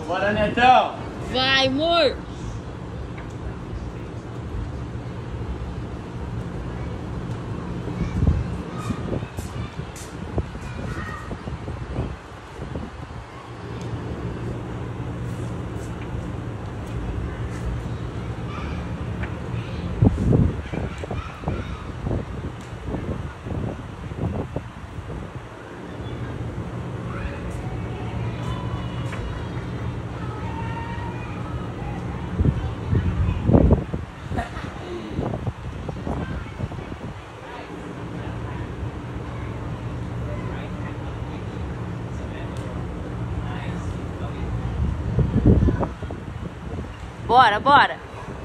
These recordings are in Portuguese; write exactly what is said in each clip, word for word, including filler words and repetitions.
Bora, Netão! Vai, amor! Bora, bora!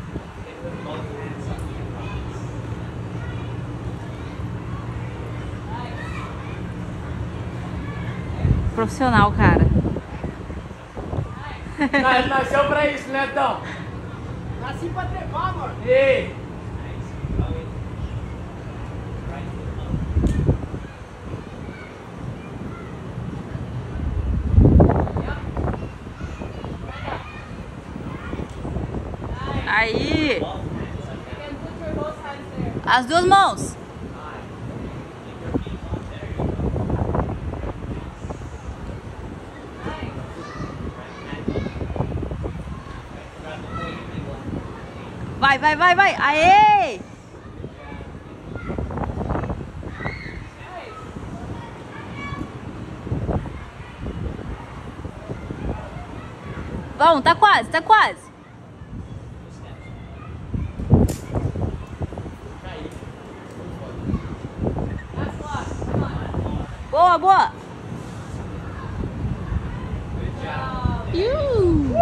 Profissional, cara. Nós nasceu pra isso, Netão! Nasci pra trepar, mano. Ei! Aí! As duas mãos! Vai, vai, vai, vai! Aê! Vamos, tá quase, tá quase! Boa, boa! Uh!